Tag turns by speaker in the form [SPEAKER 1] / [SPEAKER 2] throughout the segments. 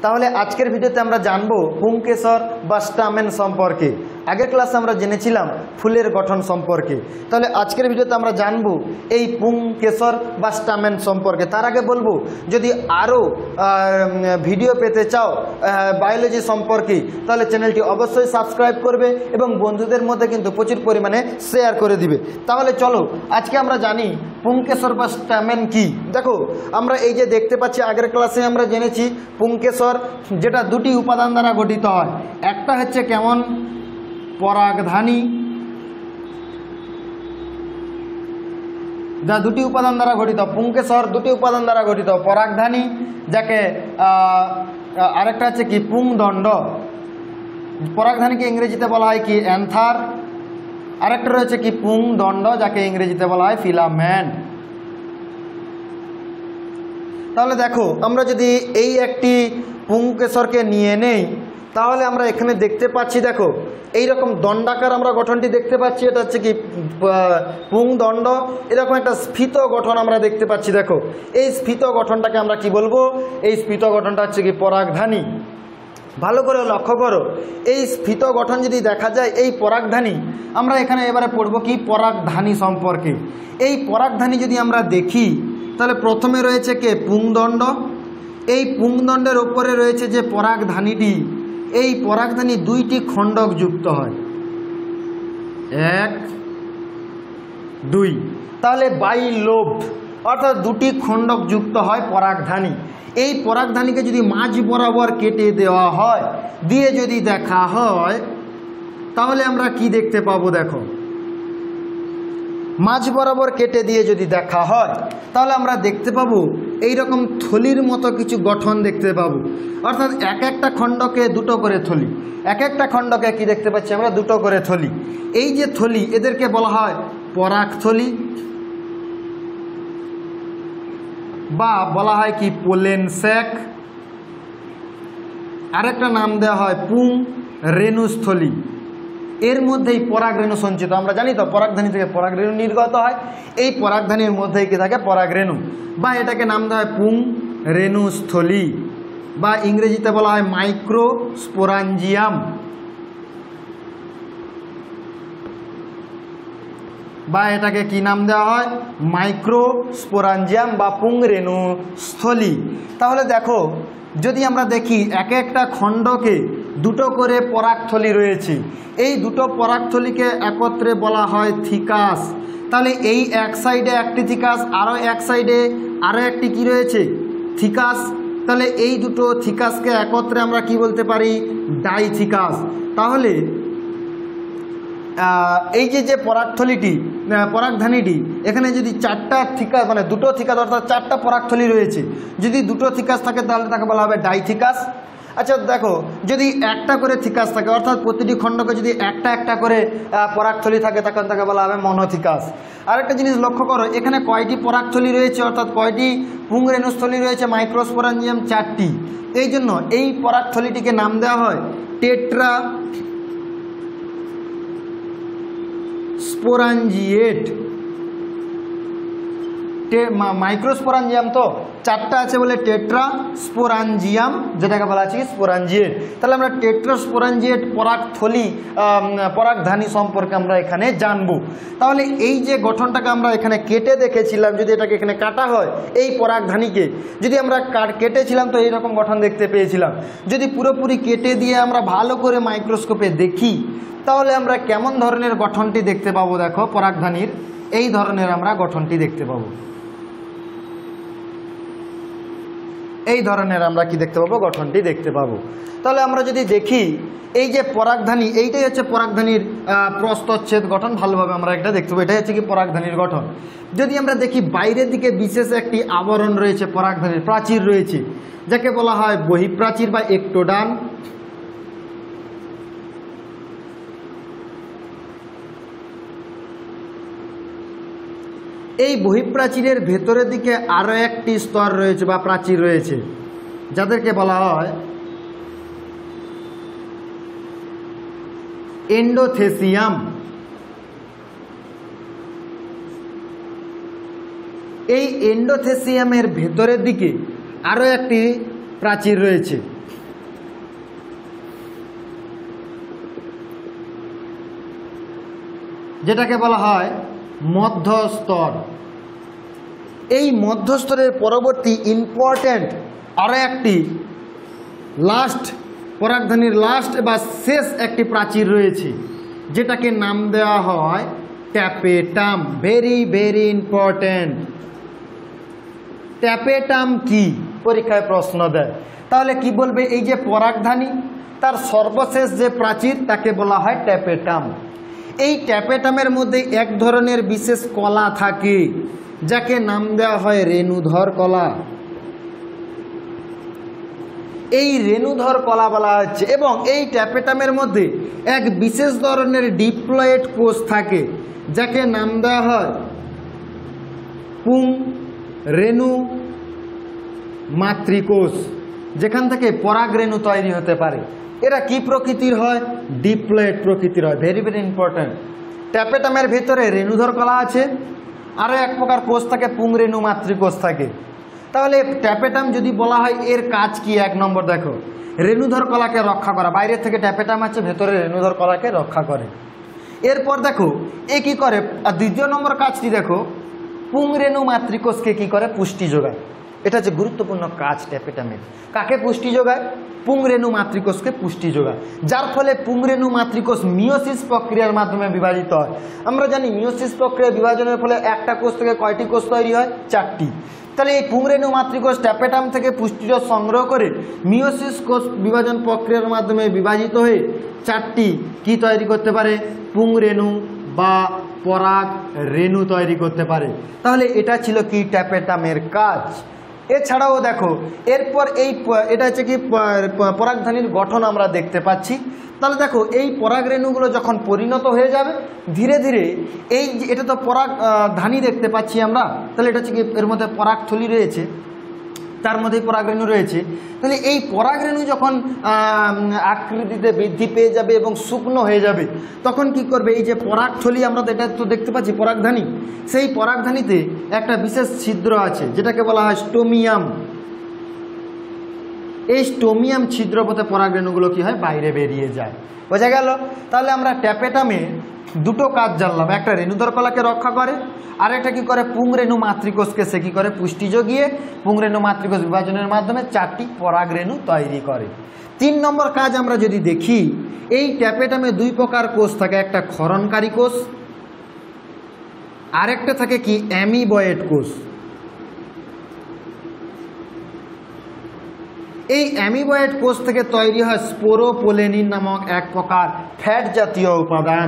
[SPEAKER 1] তাহলে আজকের ভিডিওতে আমরা জানবো পুংকেশর বা স্টামেন সম্পর্কে। আগের ক্লাসে আমরা জেনেছিলাম ফুলের গঠন সম্পর্কে। তাহলে আজকের ভিডিওতে আমরা জানবো এই পুংকেশর বা স্টামেন সম্পর্কে। তার আগে বলবো, যদি আরও ভিডিও পেতে চাও বায়োলজি সম্পর্কে, তাহলে চ্যানেলটি অবশ্যই সাবস্ক্রাইব করবে এবং বন্ধুদের মধ্যে কিন্তু প্রচুর পরিমাণে শেয়ার করে দিবে। তাহলে চলো আজকে আমরা জানি পুংকেশর বা স্টামেন কি। দেখো, আমরা এই যে দেখতে পাচ্ছি, আগের ক্লাসে আমরা জেনেছি পুংকেশর যেটা দুটি উপাদান দ্বারা গঠিত হয়। একটা হচ্ছে কেমন, পরাগধানী, যা দুটি উপাদান দ্বারা গঠিত। পুংকেশর দুটি উপাদান দ্বারা গঠিত, পরাগধানী যাকে আরেকটা হচ্ছে কি পুংদণ্ড। পরাগধানীকে ইংরেজিতে বলা হয় কি অ্যান্থার। আরেকটা রয়েছে কি পুংদণ্ড, যাকে ইংরেজিতে বলা হয় ফিলামেন্ট। তাহলে দেখো, আমরা যদি এই একটি পুংকেশরকে নিয়ে নেই, তাহলে আমরা এখানে দেখতে পাচ্ছি, দেখো এইরকম দণ্ডাকার আমরা গঠনটি দেখতে পাচ্ছি। এটা হচ্ছে কি পুংদণ্ড। এরকম একটা স্ফীত গঠন আমরা দেখতে পাচ্ছি। দেখো, এই স্ফীত গঠনটাকে আমরা কি বলবো? এই স্ফীত গঠনটা হচ্ছে কি পরাগধানী। ভালো করে লক্ষ্য করো, এই স্ফীত গঠন যদি দেখা যায়, এই পরাগধানী আমরা এখানে এবারে পড়ব কি পরাগধানী সম্পর্কে। এই পরাগধানী যদি আমরা দেখি, তাহলে প্রথমে রয়েছে কে পুংদণ্ড। এই পুংদণ্ডের ওপরে রয়েছে যে পরাগধানীটি, এই পরাগধানী দুইটি খণ্ডক যুক্ত হয়, 1 2। তাহলে বাইলোব অর্থাৎ দুটি খণ্ডক যুক্ত হয় পরাগধানী। এই পরাগধানীকে যদি মাঝ বরাবর কেটে দেওয়া হয়, দিয়ে যদি দেখা হয়, তাহলে আমরা কি দেখতে পাবো? দেখো, মাঝ বরাবর কেটে দিয়ে যদি দেখা হয়, তাহলে আমরা দেখতে পাবো এইরকম থলির মতো কিছু গঠন দেখতে পাবো। অর্থাৎ এক একটা খণ্ডকে দুটো করে থলি, এক একটা খণ্ডকে কি দেখতে পাচ্ছি আমরা? দুটো করে থলি। এই যে থলি, এদেরকে বলা হয় পরাগথলি বা বলা হয় কি পোলেন স্যাক। আরেকটা নাম দেওয়া হয় পুং রেণুস্থলী। এর মধ্যেই পরাগরেণু সঞ্চিত। আমরা জানি তো পরাগধানী থেকে পরাগরেণু নির্গত হয়। এই পরাগধানীর মধ্যেই কি থাকে? পরাগরেণু, বা এটাকে নাম দেওয়া হয় পুং রেণুস্থলী, বা ইংরেজিতে বলা হয় মাইক্রোস্পোরাঞ্জিয়াম, বা এটাকে কি নাম দেওয়া হয়? মাইক্রোস্পোরাঞ্জিয়াম বা পুংরেণুস্থলী। তাহলে দেখো, যদি আমরা দেখি এক একটা খণ্ডকে দুটো করে পরাগথলি রয়েছে। এই দুটো পরাগথলিকে একত্রে বলা হয় থিকাস। তাহলে এই এক সাইডে একটি থিকাস, আরও এক সাইডে আরও একটি কি রয়েছে? থিকাস। তাহলে এই দুটো থিকাসকে একত্রে আমরা কি বলতে পারি? ডাইথিকাস। তাহলে এই যে পরাগথলিটি, পরাগধানীটি, এখানে যদি চারটা থিকাস মানে দুটো থিকাস অর্থাৎ চারটা পরাগথলি রয়েছে, যদি দুটো থিকাস থাকে তাহলে তাকে বলা হবে ডাইথিকাস। আচ্ছা দেখো, যদি একটা করে থিকাস থাকে অর্থাৎ প্রতিটি খণ্ডকে যদি একটা একটা করে পরাগথলি থাকে, তখন তাকে বলা হবে মনোথিকাস। আরেকটা জিনিস লক্ষ্য করো, এখানে কয়টি পরাগথলি রয়েছে অর্থাৎ কয়টি পুংরেণুস্থলী রয়েছে? মাইক্রোস্পোরাঞ্জিয়াম 4টি। এই জন্য এই পরাগথলিটিকে নাম দেওয়া হয় টেট্রা স্পোরাঞ্জিয়েট। মাইক্রোস্পোরাঞ্জিয়াম তো 4টা আছে বলে টেট্রা স্পোরাঞ্জিয়াম, যেটাকে বলা আছে কি স্পোরাঞ্জিয়েট। তাহলে আমরা টেট্রা স্পোরাঞ্জিয়েট পরাগথলি পরাগধানী সম্পর্কে আমরা এখানে জানবো। তাহলে এই যে গঠনটাকে আমরা এখানে কেটে দেখেছিলাম, যদি এটাকে এখানে কাটা হয়, এই পরাগধানীকে যদি আমরা কেটেছিলাম, তো এইরকম গঠন দেখতে পেয়েছিলাম। যদি পুরোপুরি কেটে দিয়ে আমরা ভালো করে মাইক্রোস্কোপে দেখি, তাহলে আমরা কেমন ধরনের গঠনটি দেখতে পাবো? দেখো, পরাগধানীর এই ধরনের আমরা গঠনটি দেখতে পাবো। এই ধরনের আমরা কি দেখতে পাবো? গঠনটি দেখতে পাবো। তাহলে আমরা যদি দেখি, এই যে পরাগধানী, এইটাই হচ্ছে পরাগধানীর প্রস্থচ্ছেদ গঠন। ভালোভাবে আমরা এটা দেখতে পাবো, এটাই হচ্ছে কি পরাগধানীর গঠন। যদি আমরা দেখি, বাইরের দিকে বিশেষ একটি আবরণ রয়েছে, পরাগধানীর প্রাচীর রয়েছে, যাকে বলা হয় বহিঃপ্রাচীর বা একটোডান। এই বহিঃপ্রাচীরের ভেতরের দিকে আরও একটি স্তর রয়েছে বা প্রাচীর রয়েছে, যাদেরকে বলা হয় এন্ডোথেসিয়াম। এই এন্ডোথেসিয়ামের ভেতরের দিকে আরও একটি প্রাচীর রয়েছে, যেটাকে বলা হয় মধ্যস্তর। এই মধ্যস্তরের পরবর্তী ইম্পর্ট্যান্ট আরও একটি লাস্ট পরাগধানীর লাস্ট বা শেষ একটি প্রাচীর রয়েছে, যেটাকে নাম দেওয়া হয় tapetum. Very very important. Tapetum কি পরীক্ষায় প্রশ্ন দেয়, তাহলে কি বলবে? এই যে পরাগধানী তার সর্বশেষ যে প্রাচীর তাকে বলা হয় ট্যাপেটাম। এই ট্যাপেটামের মধ্যে এক ধরনের বিশেষ কলা থাকে যাকে নাম দেওয়া হয় রেণুধর কলা। এই রেণুধর কলা বলা হচ্ছে, এবং এই ট্যাপেটামের মধ্যে এক বিশেষ ধরনের ডিপ্লয়েড কোষ থাকে যাকে নাম দেওয়া হয় পুং রেণু মাতৃকোষ, যেখান থেকে পরাগরেণু তৈরি হতে পারে। এরা কি প্রকৃতির হয়? ডিপ্লয়েড প্রকৃতির হয়। Very very important. ট্যাপেটামের ভিতরে রেণুধর কলা আছে, আরও এক প্রকার কোষ থাকে পুংরেণু মাতৃকোষ থাকে। তাহলে ট্যাপেটাম যদি বলা হয় এর কাজ কি? 1 নম্বর দেখো, রেণুধর কলাকে রক্ষা করা। বাইরের থেকে ট্যাপেটাম আছে, ভেতরে রেণুধর কলাকে রক্ষা করে। এরপর দেখো এ কি করে, আর 2য় নম্বর কাজটি দেখো, পুংরেণু মাতৃকোষকে কি করে? পুষ্টি যোগায়। এটা হচ্ছে গুরুত্বপূর্ণ কাজ ট্যাপেটামের। কাকে পুষ্টি যোগায়? পুংরেণু মাতৃকোষকে পুষ্টি যোগায়, যার ফলে পুংরেণু মাতৃকোষ মিওসিস প্রক্রিয়ার মাধ্যমে বিভাজিত হয়। আমরা জানি মিওসিস প্রক্রিয়া বিভাজনের ফলে একটা কোষ থেকে কয়টি কোষ তৈরি হয়? 4টি। তাহলে এই পুংরেণু মাতৃকোষ ট্যাপেটাম থেকে পুষ্টিরস সংগ্রহ করে মিওসিস কোষ বিভাজন প্রক্রিয়ার মাধ্যমে বিভাজিত হয়ে 4টি কি তৈরি করতে পারে? পুংরেণু বা পরাগ রেণু তৈরি করতে পারে। তাহলে এটা ছিল কি? ট্যাপেটামের কাজ। এছাড়াও দেখো এরপর এটা হচ্ছে কি পরাগধানীর গঠন আমরা দেখতে পাচ্ছি। তাহলে দেখো এই পরাগরেণুগুলো যখন পরিণত হয়ে যাবে ধীরে ধীরে, এই এটা তো পরাগধানী দেখতে পাচ্ছি আমরা, তাহলে এটা হচ্ছে কি এর মধ্যে পরাগথলি রয়েছে, তার মধ্যে পরাগরেণু রয়েছে। তাহলে এই পরাগরেণু যখন আকৃতিতে বৃদ্ধি পেয়ে যাবে এবং শুকনো হয়ে যাবে, তখন কি করবে? এই যে পরাগথলি আমরা এটা তো দেখতে পাচ্ছি পরাগধানী, সেই পরাগধানীতে একটা বিশেষ ছিদ্র আছে যেটাকে বলা হয় স্টোমিয়াম। এই স্টোমিয়াম ছিদ্র পথে পরাগরেণুগুলো কি হয়? বাইরে বেরিয়ে যায়। বোঝা গেল? তাহলে আমরা ট্যাপেটামে 2টো কাজ জানলাম, একটা রেণুধর কলাকে রক্ষা করে, আর একটা কি করে? পুংরেণু মাতৃকোষকে সে কি করে? পুষ্টি যোগিয়ে পুংরেণু মাতৃকোষ বিভাজনের মাধ্যমে 4টি পরাগরেণু তৈরি করে। 3 নম্বর কাজ আমরা যদি দেখি, এই ট্যাপেটামে 2 প্রকার কোষ থাকে, একটা ক্ষরণকারী কোষ, আরেকটা থাকে কি? অ্যামিবয়েড কোষ। এই অ্যামিবয়েড কোষ থেকে তৈরি হয় স্পোরোপোলেনিন নামক এক প্রকার ফ্যাট জাতীয় উপাদান।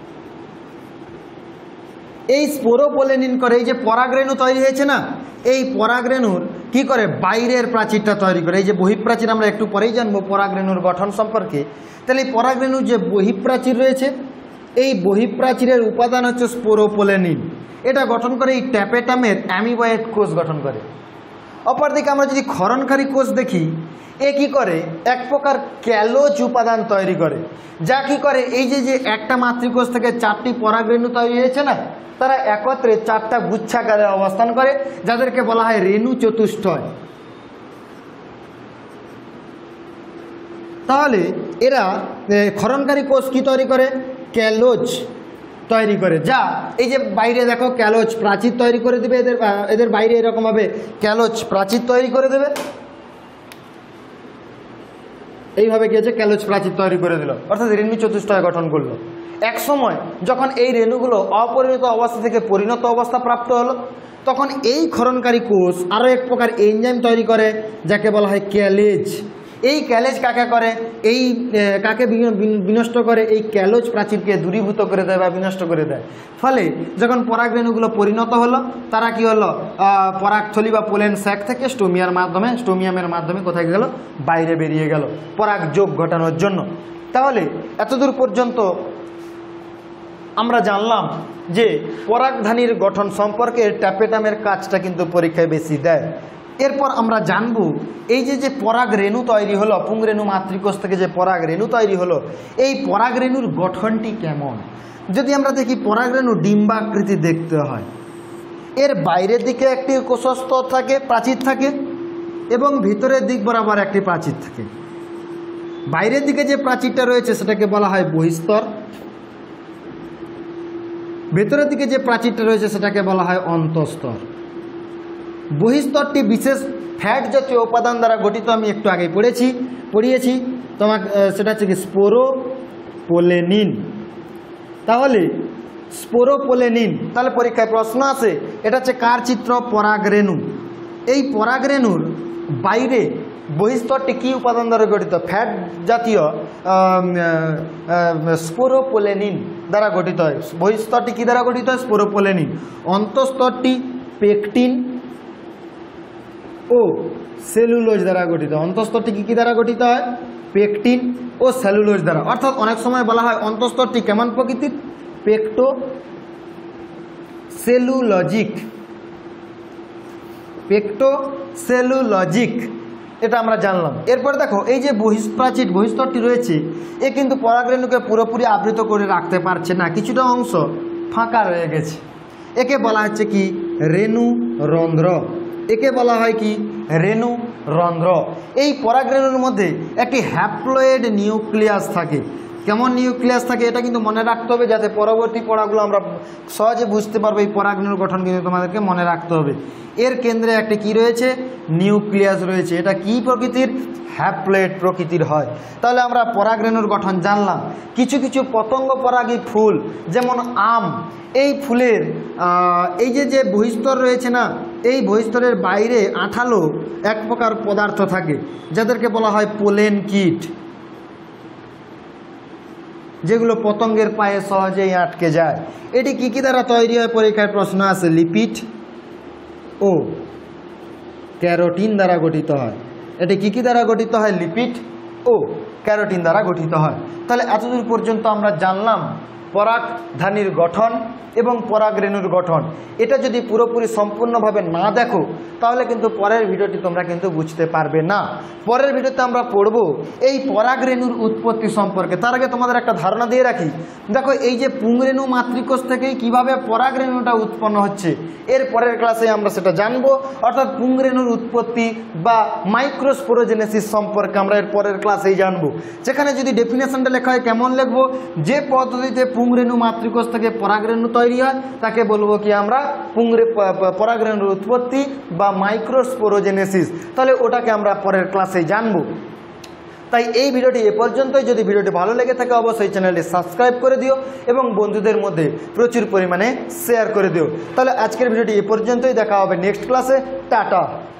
[SPEAKER 1] এই স্পোরোপোলেনিন করে, এই যে পরাগরেণু তৈরি হয়েছে না, এই পরাগরেণুর কি করে? বাইরের প্রাচীরটা তৈরি করে। এই যে বহিঃপ্রাচীর আমরা একটু পরেই জানবো পরাগরেণুর গঠন সম্পর্কে। তাহলে এই পরাগরেণুর যে বহিঃপ্রাচীর রয়েছে, এই বহিঃপ্রাচীরের উপাদান হচ্ছে স্পোরোপোলেনিন। এটা গঠন করে এই ট্যাপেটামের অ্যামিবয়েড কোষ গঠন করে। অপরদিকে আমরা যদি ক্ষরণকারী কোষ দেখি, এ কি করে? এক প্রকার ক্যালোজ উপাদান তৈরি করে, যা কি করে? এই যে একটা মাতৃকোষ থেকে 4টি পরাগরেণু তৈরি হয়েছে না, তারা একত্রে 4টা গুচ্ছাকারে অবস্থান করে, যাদেরকে বলা হয় রেণু চতুষ্টয়। তাহলে এরা ক্ষরণকারী কোষ কি তৈরি করে? ক্যালোজ তৈরি করে, যা এই যে বাইরে দেখো ক্যালোজ প্রাচীর তৈরি করে দেবে। এদের বাইরে এরকমভাবে ক্যালোজ প্রাচীর তৈরি করে দেবে। এইভাবে কি হচ্ছে? ক্যালোজ প্রাচীর তৈরি করে দিল, অর্থাৎ রেণু চতুষ্টয় গঠন করলো। এক সময় যখন এই রেণুগুলো অপরিণত অবস্থা থেকে পরিণত অবস্থা প্রাপ্ত হলো, তখন এই ক্ষরণকারী কোষ আরও এক প্রকার এনজাইম তৈরি করে, যাকে বলা হয় ক্যালেজ। এই ক্যালেজ কাকে করে? এই কাকে বিনষ্ট করে? এই ক্যালোজ প্রাচীরকে দূরীভূত করে দেয় বা বিনষ্ট করে দেয়। ফলে যখন পরাগরেণুগুলো পরিণত হলো, তারা কি হলো? পরাগথলি বা পোলেন স্যাক থেকে স্টোমিয়ামের মাধ্যমে কোথায় গেল? বাইরে বেরিয়ে গেল পরাগ যোগ ঘটানোর জন্য। তাহলে এতদূর পর্যন্ত আমরা জানলাম যে পরাগধানীর গঠন সম্পর্কে ট্যাপেটামের কাজটা কিন্তু পরীক্ষায় বেশি দেয়। এরপর আমরা জানব এই যে পরাগরেণু তৈরি হলো, পুংরেণু মাতৃকোষ থেকে যে পরাগরেণু তৈরি হলো, এই পরাগরেণুর গঠনটি কেমন। যদি আমরা দেখি পরাগরেণু ডিম্বাকৃতি দেখতে হয়, এর বাইরের দিকে একটি কোষস্তর থাকে, প্রাচীর থাকে, এবং ভিতরের দিক বরাবর একটি প্রাচীর থাকে। বাইরের দিকে যে প্রাচীরটা রয়েছে সেটাকে বলা হয় বহিস্তর, ভেতরের দিকে যে প্রাচীরটা রয়েছে সেটাকে বলা হয় অন্তঃস্তর। বহিঃস্তরটি বিশেষ ফ্যাট জাতীয় উপাদান দ্বারা গঠিত, আমি একটু আগেই পড়িয়েছি তোমাকে, সেটা হচ্ছে কি স্পোরোপোলেনিন। তাহলে স্পোরোপোলেনিন, তাহলে পরীক্ষায় প্রশ্ন আসে এটা হচ্ছে কার চিত্র? পরাগরেণু। এই পরাগরেণুর বাইরে বহিঃস্তরটি কি উপাদান দ্বারা গঠিত? ফ্যাট জাতীয় স্পোরোপোলেনিন দ্বারা গঠিত হয়। বহিঃস্তরটি কি দ্বারা গঠিত হয়? স্পোরোপোলেনিন। অন্তঃস্তরটি পেকটিন ও সেলুলোজ দ্বারা গঠিত। অন্তঃস্তরটি কি দ্বারা গঠিত হয়? পেকটিন ও সেলুলোজ দ্বারা। অর্থাৎ অনেক সময় বলা হয় অন্তঃস্তরটি কেমন প্রকৃতির? পেকটো সেলুলজিক। পেকটো সেলুলজিক, এটা আমরা জানলাম। এরপর দেখো এই যে বহিঃস্তরটি রয়েছে এ কিন্তু পরাগরেণুকে পুরোপুরি আবৃত করে রাখতে পারছে না, কিছুটা অংশ ফাঁকা রয়ে গেছে। একে বলা হচ্ছে কি? রেণুরন্ধ্র। একে বলা হয় কি? রেণুরন্ধ্র। এই পরাগরেণুর মধ্যে একটি হ্যাপ্লয়েড নিউক্লিয়াস থাকে। কেমন নিউক্লিয়াস থাকে এটা কিন্তু মনে রাখতে হবে, যাতে পরবর্তী পড়াগুলো আমরা সহজে বুঝতে পারবো। এই পরাগরেণুর গঠন কিন্তু তোমাদেরকে মনে রাখতে হবে। এর কেন্দ্রে একটি কি রয়েছে? নিউক্লিয়াস রয়েছে। এটা কি প্রকৃতির? হ্যাপ্লয়েড প্রকৃতির হয়। তাহলে আমরা পরাগরেণুর গঠন জানলাম। কিছু কিছু পতঙ্গ পরাগী ফুল, যেমন আম, এই ফুলের এই যে বহিঃস্তর রয়েছে না, এই বহিঃস্তরের বাইরে আঠালো এক প্রকার পদার্থ থাকে যাদেরকে বলা হয় পোলেন কিট, যেগুলো পতঙ্গের পায়ে সহজেই আটকে যায়। এটি কি দ্বারা তৈরি হয়? পরীক্ষায় প্রশ্ন আছে। লিপিড ও ক্যারোটিন দ্বারা গঠিত হয়। এটি কি দ্বারা গঠিত হয়? লিপিড ও ক্যারোটিন দ্বারা গঠিত হয়। তাহলে এতদূর পর্যন্ত আমরা জানলাম পরাগধানীর গঠন এবং পরাগরেণুর গঠন। এটা যদি পুরোপুরি সম্পূর্ণভাবে না দেখো তাহলে কিন্তু পরের ভিডিওটি তোমরা কিন্তু বুঝতে পারবে না। পরের ভিডিওতে আমরা পড়ব এই পরাগরেণুর উৎপত্তি সম্পর্কে। তার আগে তোমাদের একটা ধারণা দিয়ে রাখি। দেখো এই যে পুংরেণু মাতৃকোষ থেকেই কিভাবে পরাগরেণুটা উৎপন্ন হচ্ছে, এর পরের ক্লাসে আমরা সেটা জানবো। অর্থাৎ পুংরেণুর উৎপত্তি বা মাইক্রোস্পোরোজেনেসিস সম্পর্কে আমরা এর পরের ক্লাসেই জানবো। যেখানে যদি ডেফিনেশনটা লেখা হয় কেমন লিখবো? যে পদ্ধতিতে পুংরেণু মাতৃকোষ থেকে পরাগরেণু তৈরি হয় তাকে বলবো কি আমরা? পরাগরেণুর উৎপত্তি বা মাইক্রোস্পোরোজেনেসিস। তাহলে ওটাকে আমরা পরের ক্লাসে জানবো। তাই এই ভিডিওটি এ পর্যন্তই। যদি ভিডিওটি ভালো লেগে থাকে অবশ্যই চ্যানেলটি সাবস্ক্রাইব করে দিও এবং বন্ধুদের মধ্যে প্রচুর পরিমাণে শেয়ার করে দিও। তাহলে আজকের ভিডিওটি এ পর্যন্তই। দেখা হবে নেক্সট ক্লাসে। টাটা।